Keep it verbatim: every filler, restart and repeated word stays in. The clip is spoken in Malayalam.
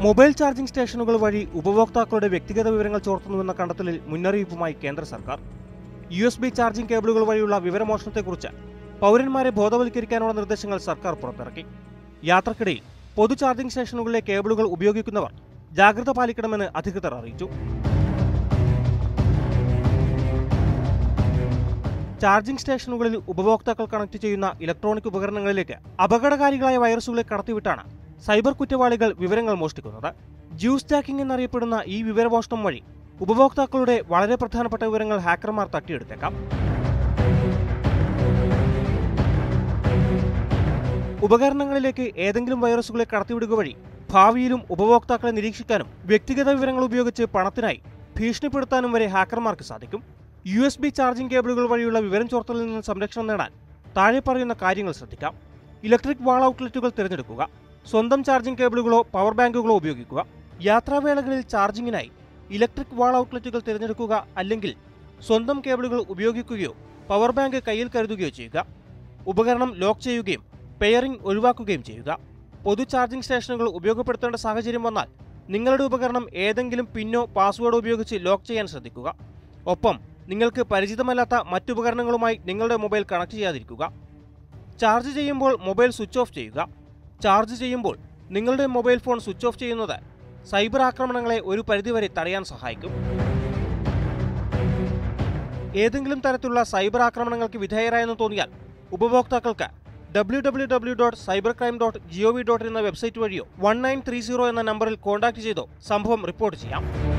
മൊബൈൽ ചാർജിംഗ് സ്റ്റേഷനുകൾ വഴി ഉപഭോക്താക്കളുടെ വ്യക്തിഗത വിവരങ്ങൾ ചോർത്തുന്നുവെന്ന കണ്ടെത്തലിൽ മുന്നറിയിപ്പുമായി കേന്ദ്ര സർക്കാർ. യു എസ് ബി ചാർജിംഗ് കേബിളുകൾ വഴിയുള്ള വിവരമോഷണത്തെക്കുറിച്ച് പൗരന്മാരെ ബോധവൽക്കരിക്കാനുള്ള നിർദ്ദേശങ്ങൾ സർക്കാർ പുറത്തിറക്കി. യാത്രക്കിടയിൽ പൊതു ചാർജിംഗ് സ്റ്റേഷനുകളിലെ കേബിളുകൾ ഉപയോഗിക്കുന്നവർ ജാഗ്രത പാലിക്കണമെന്ന് അധികൃതർ അറിയിച്ചു. ചാർജിംഗ് സ്റ്റേഷനുകളിൽ ഉപഭോക്താക്കൾ കണക്ട് ചെയ്യുന്ന ഇലക്ട്രോണിക് ഉപകരണങ്ങളിലേക്ക് അപകടകാരികളായ വൈറസുകളെ കടത്തിവിട്ടാണ് സൈബർ കുറ്റവാളികൾ വിവരങ്ങൾ മോഷ്ടിക്കുന്നത്. ജ്യൂസ് ടാക്കിംഗ് എന്നറിയപ്പെടുന്ന ഈ വിവരമോഷണം വഴി ഉപഭോക്താക്കളുടെ വളരെ പ്രധാനപ്പെട്ട വിവരങ്ങൾ ഹാക്കർമാർ തട്ടിയെടുത്തേക്കാം. ഉപകരണങ്ങളിലേക്ക് ഏതെങ്കിലും വൈറസുകളെ കടത്തിവിടുക വഴി ഭാവിയിലും ഉപഭോക്താക്കളെ നിരീക്ഷിക്കാനും വ്യക്തിഗത വിവരങ്ങൾ ഉപയോഗിച്ച് പണത്തിനായി ഭീഷണിപ്പെടുത്താനും വരെ ഹാക്കർമാർക്ക് സാധിക്കും. യു എസ് ബി ചാർജിംഗ് കേബിളുകൾ വഴിയുള്ള വിവരം ചോർത്തലിൽ നിന്ന് സംരക്ഷണം നേടാൻ താഴെ പറയുന്ന കാര്യങ്ങൾ ശ്രദ്ധിക്കാം. ഇലക്ട്രിക് വാൾ ഔട്ട്ലെറ്റുകൾ തിരഞ്ഞെടുക്കുക. സ്വന്തം ചാർജിംഗ് കേബിളുകളോ പവർ ബാങ്കുകളോ ഉപയോഗിക്കുക. യാത്രാവേളകളിൽ ചാർജിങ്ങിനായി ഇലക്ട്രിക് വാൾ ഔട്ട്ലെറ്റുകൾ തിരഞ്ഞെടുക്കുക, അല്ലെങ്കിൽ സ്വന്തം കേബിളുകൾ ഉപയോഗിക്കുകയോ പവർ ബാങ്ക് കയ്യിൽ കരുതുകയോ ചെയ്യുക. ഉപകരണം ലോക്ക് ചെയ്യുകയും പെയറിംഗ് ഒഴിവാക്കുകയും ചെയ്യുക. പൊതു ചാർജിംഗ് സ്റ്റേഷനുകൾ ഉപയോഗപ്പെടുത്തേണ്ട സാഹചര്യം വന്നാൽ നിങ്ങളുടെ ഉപകരണം ഏതെങ്കിലും പിന്നോ പാസ്വേഡോ ഉപയോഗിച്ച് ലോക്ക് ചെയ്യാൻ ശ്രദ്ധിക്കുക. ഒപ്പം നിങ്ങൾക്ക് പരിചിതമല്ലാത്ത മറ്റുപകരണങ്ങളുമായി നിങ്ങളുടെ മൊബൈൽ കണക്ട് ചെയ്യാതിരിക്കുക. ചാർജ് ചെയ്യുമ്പോൾ മൊബൈൽ സ്വിച്ച് ഓഫ് ചെയ്യുക. ചാർജ് ചെയ്യുമ്പോൾ നിങ്ങളുടെ മൊബൈൽ ഫോൺ സ്വിച്ച് ഓഫ് ചെയ്യുന്നത് സൈബർ ആക്രമണങ്ങളെ ഒരു പരിധിവരെ തടയാൻ സഹായിക്കും. ഏതെങ്കിലും തരത്തിലുള്ള സൈബർ ആക്രമണങ്ങൾക്ക് വിധേയരായെന്ന് തോന്നിയാൽ ഉപഭോക്താക്കൾക്ക് W W W dot cyber crime dot G O V dot in എന്ന വെബ്സൈറ്റ് വഴിയോ വൺ നയൻ ത്രീ സീറോ എന്ന നമ്പറിൽ കോൺടാക്ട് ചെയ്തോ സംഭവം റിപ്പോർട്ട് ചെയ്യാം.